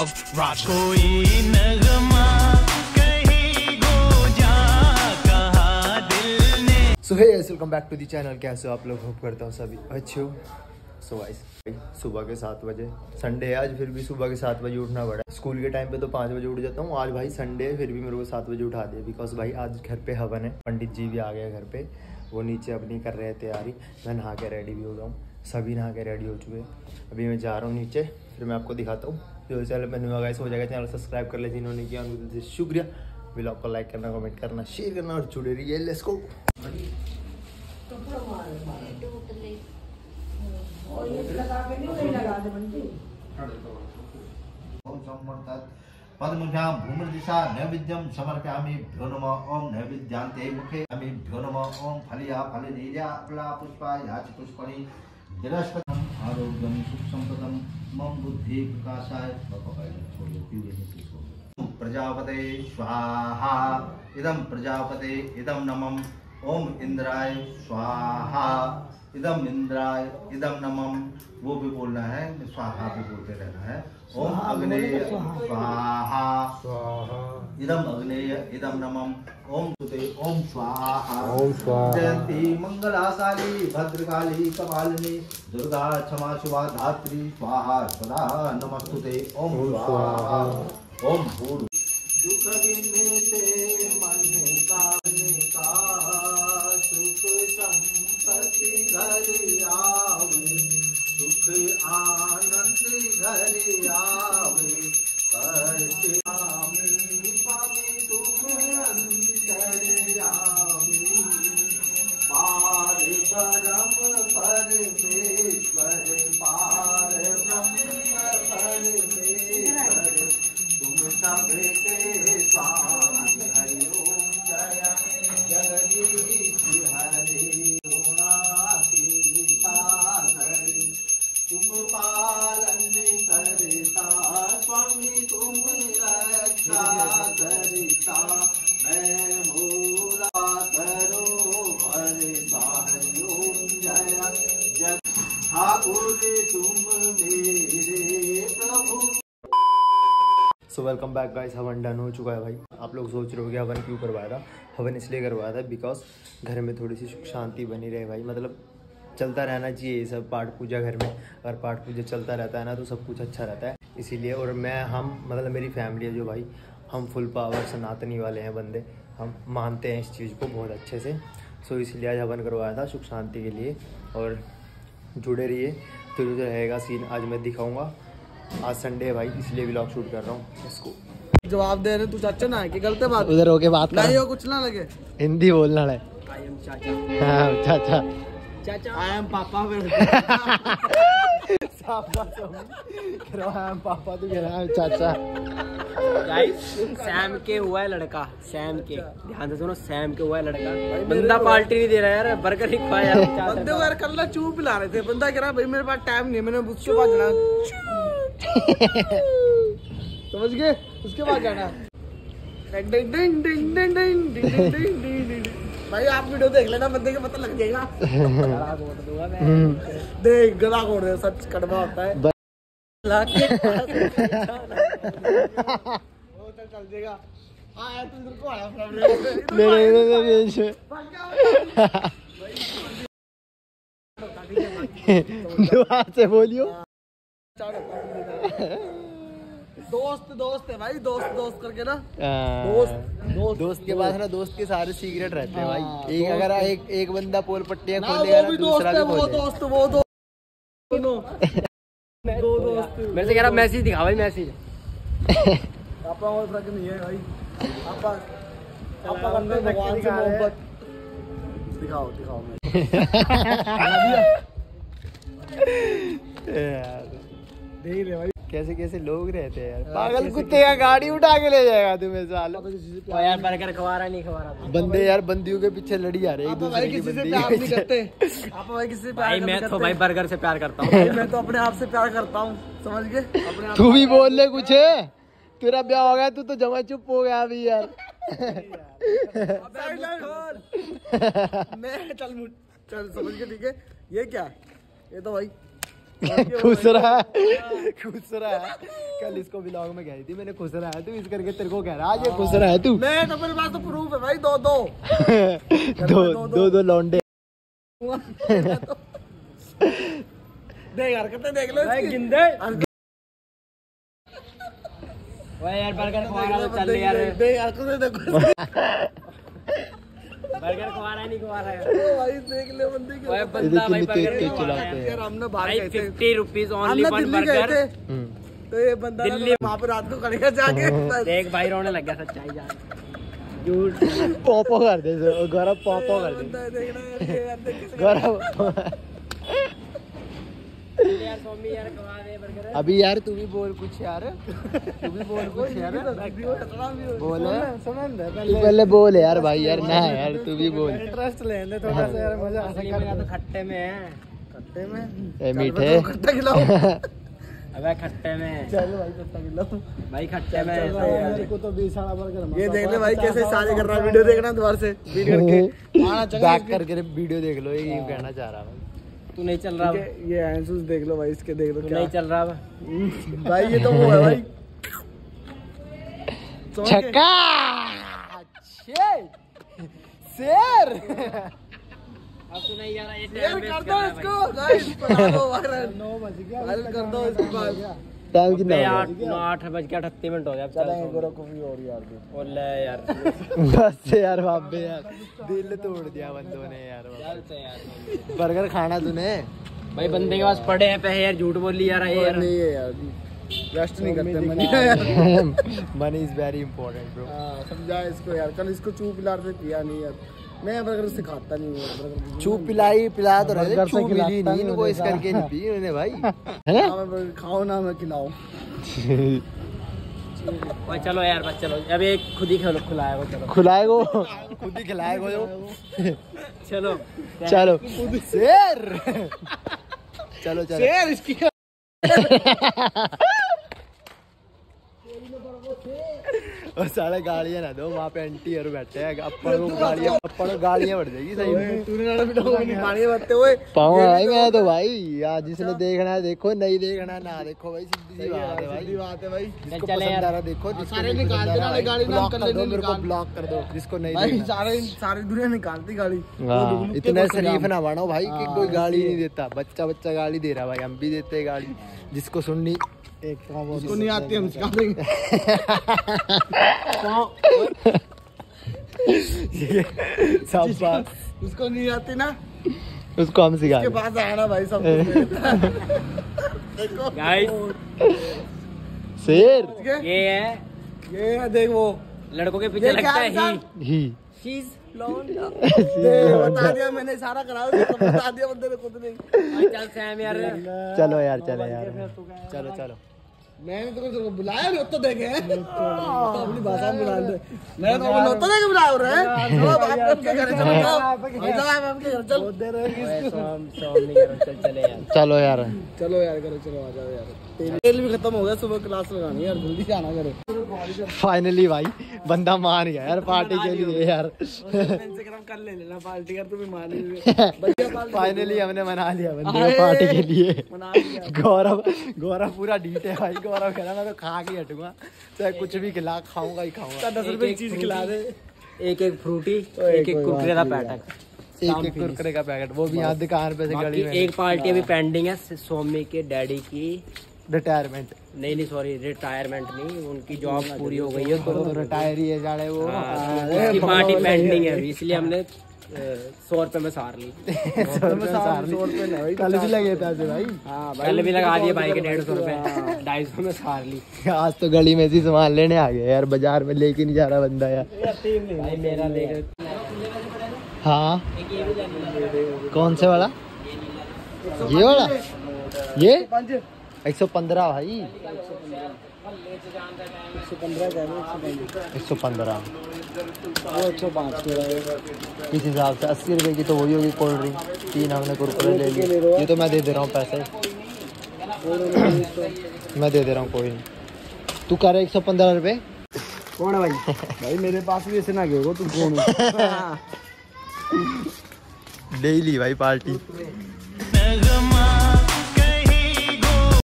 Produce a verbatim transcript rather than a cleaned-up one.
of Raja. कोई नगमा कहीं गो जा कहा दिल ने। So hey guys, welcome back to the channel. कैसे हो आप लोग? होप करता हूँ सभी अच्छे हो। सो गाइस, सुबह के सात बजे संडे है आज, फिर भी सुबह के सात बजे उठना पड़ा। स्कूल के टाइम पे तो पाँच बजे उठ जाता हूँ, आज भाई संडे है फिर भी मेरे को सात बजे उठा दिया। बिकॉज भाई आज घर पे हवन है, पंडित जी भी आ गए घर पे, वो नीचे अपनी कर रहे हैं तैयारी। मैं नहा के रेडी भी हो गया हूँ, सभी नहा के रेडी हो चुके हैं। अभी मैं जा रहा हूँ नीचे, फिर मैं आपको दिखाता हूँ। जो चैनल पर न्यू गाइस हो जाएगा, चैनल सब्सक्राइब कर ले जिन्होंने किया उनको दिल से शुक्रिया। व्लॉग को लाइक करना, कमेंट करना, शेयर करना और जुड़े रहिए। Let's go. पद्मभ्यां भूमिर्दिशा नैवेद्यं समर्पयामि। भ्यो नमः ओम नैवेद्यान्ते मुखे अमि। भ्यो नमः ओम फलिया फलनीर्या फला पुष्पा याच पुष्पणि निरस्पतम आरोग्यम सुख संपदम मम बुद्धि प्रकाशाय। प्रजापते स्वाहा इदं प्रजापते इदं नमः। ओम इंद्राय स्वाहा इदम इंद्राय इदम नमः। वो भी बोलना है, स्वाहा भी बोलते रहना है। ओम अग्नेय स्वाहा इदम अग्नेय इदम नमः। ओम सुते ओम स्वाहा। जयंती मंगलाशाली भद्रकाली कपालिनी दुर्गा क्षमा शिवा धात्री स्वाहा सदा नमस्तुते। ओम स्वाहा। ओम भूर दुख विनेते मन कामने का सुख संपत्ति घर आवे। सुख आनंद घर आवे। करते आमी पामी तुम अंतर्यामी। पार ब्रह्म परमेश्वर पार ब्रह्म परमेश्वर तुम सबके स्वामी। हरि ओम जय जगदीश हरि की सागर तुम पालन करता स्वामी तुम रक्षा करता। मैं मोरा करो भरता। हरि ओम जय जग ठाकुर तुम मेरे प्रभु। So welcome back guys. हवन डन हो चुका है भाई। आप लोग सोच रहे हो कि हवन क्यों करवाया था? हवन इसलिए करवाया था बिकॉज घर में थोड़ी सी सुख शांति बनी रहे भाई। मतलब चलता रहना चाहिए ये सब पाठ पूजा घर में। अगर पाठ पूजा चलता रहता है ना तो सब कुछ अच्छा रहता है, इसीलिए। और मैं हम मतलब मेरी फैमिली है जो भाई, हम फुल पावर सनातनी वाले हैं बंदे, हम मानते हैं इस चीज़ को बहुत अच्छे से। सो इसलिए आज हवन करवाया था सुख शांति के लिए। और जुड़े रहिए तो जो रहेगा सीन आज मैं दिखाऊँगा। आज संडे है भाई, इसलिए व्लॉग शूट कर रहा हूँ। इसको जवाब दे रहे तू चाचा ना है कि गलत बात उधर होके बात कर। नहीं हो कुछ ना लगे, हिंदी बोलना है। आई एम चाचा। हाँ चाचा चाचा आई एम पापा। पापा तो कह रहा है चाचा। सैम के हुआ है लड़का, सैम के ध्यान से सुनो, सैम के हुआ है लड़का। बंदा पार्टी नहीं दे रहा यार, बर्गर नहीं खाया। बंदे को यार कल चू पिला रहे थे, बंदा कह रहा भाई मेरे पास टाइम नहीं है, मैंने उसके पास जाना। समझ गए? उसके पास जाना। भाई आप वीडियो देख लेना, बंदे के पता लग जाएगा। देख गला खोड़ दे, सच कड़वा होता है। चल जाएगा। आया तू इधर को आया दुआ से बोलियो। दोस्त दोस्त है भाई, दोस्त दोस्त करके ना। दोस्त दोस्त दोस्त के पास ना दोस्त के सारे सीक्रेट रहते हैं भाई। एक अगर एक एक बंदा पोल पट्टियां खोलेगा ना, दूसरा भी वो दोस्त वो दोस्त दोनों दो दोस्त। मेरे से कह रहा मैसेज दिखा भाई, मैसेज। पापा और फर्क नहीं है भाई। पापा पापा करते भगवान से मोहब्बत। दिखाओ दिखाओ देख ले भाई कैसे कैसे लोग रहते हैं यार। पागल कुत्ते का गाड़ी उठा के ले जाएगा तुम्हें साला। यार बर्गर खवा रहा नहीं खवा रहा। बंदे यार बंदियों के पीछे लड़ी आ रहे हैं, एक दूसरे की बंदी। प्यार नहीं करते आप भाई, किसी से प्यार भाई मैं तो भाई बर्गर से प्यार करता हूँ। मैं तो अपने आप से प्यार करता हूँ, समझ गए? अपने आप तू भी बोल ले कुछ। तेरा ब्याह हो गया, तू तो जमा चुप हो गया अभी यार। मैं चल चल समझ के, ठीक है? ये क्या है? ये तो भाई खुश रहा खुश रहा है। कल इसको ब्लॉग में कह रही थी मैंने खुश रहा है तू इस करके तेरे को कह रहा आज ये खुश रहा है तू। मैं तो मेरे पास तो प्रूफ है भाई, दो दो दो दो दो लौंडे देख यार कितने देख लो भाई गिंदे भाई यार बर्गर खवा रहा है, चल यार देख यार कितने देखो बर्गर खवा रहा है नहीं खवा रहा है ओ भाई देख ले बंदे के भाई बंदा भाई कितनी बर्गर तेज खवा रहा है यार हमने बाहर भाई गए थे, फिफ्टी रुपीज हम ओनली ना वन दिल्ली गए बर्गर थे तो ये बंदा दिल्ली- वहाँ पे रात को खड़ेगा जाके देख भाई रोने लग गया सच्चाई जान झूठ पॉपो कर दे गौरव पॉपो कर दे बंदा देखना यार, ये यार देख किसे- गौरव यार सोमी यार खवा दे बर्गर अभी यार तू भी बोल कुछ यार तू भी बोल कुछ यार बोल तू पहले बोल यार भाई यार ना यार तू भी बोल इंटरेस्ट लेने थोड़ा सा यार मजा असली में तो खट्टे में है खट्टे में ए मीठे खट्टा खिलाओ अबे खट्टे में चलो भाई खट्टा खिलाओ भाई खट्टे में मेरे को तो बीस वाला बर्गर ये देख ले भाई कैसे सारे कर रहा है, वीडियो देखना दोबारा से बीट करके आना चाहिए बैक करके वीडियो देख लो ये कहना चाह रहा हूँ तू नहीं चल रहा ये ये आंसू देख लो भाई, इसके देख लो तू क्या नहीं चल रहा भाई ये तो वो है भाई छक्का शेर अब तू नहीं यार ये यार कर दो इसको गाइस बना दो वायरल नौ बज गया वायरल कर दो इसके बाद टाइम कितना हो आठ नौ आठ बज के अठत्तीस मिनट हो गया अब चलेंगे चल गोरा कॉफी और यार भी ओले यार गया बस से यार बाबे यार दिल तोड़ दिया बंदों ने यार चलते यार बर्गर खाना तूने भाई बंदे के पास पड़े हैं पैसे यार झूठ बोल लिया यार यार नहीं है यार वेस्ट नहीं करते मनी यार money is very important bro हाँ समझा इसको यार, कल इसको चू पिला से पिया नहीं यार, मैं बर्गर सिखाता नहीं हूँ बर्गर चूप पिलाई पिला तो रहे बर्गर से चूप मिली खिलाता नहीं नहीं इनको इस मुझे करके नहीं पी उन्होंने भाई है ना ना मैं बर्गर खाओ ना मैं खिलाऊं। ओए चलो यार बस चलो अब एक खुद ही खिला खुलाया वो चलो खुलाएगो खुद ही खिलाएगो जो चलो चलो शेर चलो चलो शेर इसकी और सारे गाड़ियां ना दो वहाँ पे एंटी और बैठे हैं अपन को गाड़ियां अपन को गाड़ियां बढ़ जाएगी सही में तूने ना वीडियो नहीं पानी बत्ते हुए पाऊंगा भाई मैं तो भाई यार जिसने देखना है देखो नहीं देखना है ना देखो भाई सीधी सी बात है भाई सीधी बात है भाई जिसको चले पसंद यार। आ रहा देखो जिसको सारे नहीं निकाल पसंद आ देना रहा भाई, गाड़ी नाम ब्लॉक कर कर दो लेने मेरे को निकाल। ब्लॉक कर दो जिसको नहीं भाई देखना सारे सारी दुनिया निकालती गाड़ी हाँ, इतने शरीफ ना बनो भाई कि कोई गाड़ी नहीं देता बच्चा बच्चा गाड़ी दे रहा भाई हम भी देते हैं गाड़ी जिसको सुननी एक उसको नहीं आती हम सिखा देंगे सब बात उसको नहीं आती ना उसको हम सिखा उसके दें। पास आना भाई सब कुछ देखो गाइस शेर ये है ये है देख वो लड़कों के पीछे ये लगता क्या है है ही ही शीज लौंडा देख, बता दिया मैंने सारा करा दिया, सब बता दिया बंदे ने खुद नहीं। भाई चल सैम यार चलो यार चलो यार चलो चलो मैंने तो कुछ बुलाया नहीं तो देखे हैं तो अपनी भाषा में बुला दे मैंने तो बोला तो देखे बुलाया रहे हैं चलो बाप आपके घर चलो भाई साहब आपके घर चल ओए सोम सोम नहीं करो चल चले यार चलो यार चलो यार करो चलो आ जाओ यार तेल भी खत्म हो गया, सुबह क्लास लगानी है यार जल्दी से आना करे फाइनली भाई बंदा मान गया यार पार्टी के लिए यार इंस्टाग्राम कर ले लेना पार्टी यार, तुम्हें मान लीजिए फाइनली हमने मना लिया बंदे को पार्टी के लिए मना लिया। गौरव गौरव पूरा डीट है भाई गौरव कह रहा मैं तो खा के हटूंगा चाहे कुछ भी खिला खाऊंगा ही खाऊंगा दस रुपए की चीज खिला दे एक एक फ्रूटी एक एक कुरकुरे का पैकेट एक एक कुरकुरे का पैकेट वो भी यहाँ दुकान पे से गली बाकी में एक पार्टी अभी पेंडिंग है सोमी के डैडी की रिटायरमेंट नहीं नहीं सॉरी रिटायरमेंट नहीं उनकी जॉब पूरी हो गई है तो तो रिटायर ही है जाने वो हाँ, उसकी पार्टी पेंडिंग है अभी इसलिए हमने सौ रुपए में सार ली कल भी लगे पैसे भाई कल भी लगा दिए भाई के डेढ़ सौ रुपए ढाई सौ में सार ली आज तो गली में से सामान लेने आ गए यार बाजार में लेके नहीं जा रहा बंदा यार भाई मेरा देख हाँ कौन से वाला ये वाला ये एक सौ पंद्रह भाई एक सौ पंद्रह एक सौ पाँच इस हिसाब से अस्सी रुपए की तो वही होगी कोल्ड ड्रिंक तीन हमने कुरकुरे ले लिए ये तो मैं दे दे रहा हूँ पैसे मैं दे दे रहा हूँ कोई नहीं तू कर एक सौ पंद्रह रुपए कौन है भाई भाई मेरे पास भी ऐसे ना गए हो तुम कौन हो डेली भाई पार्टी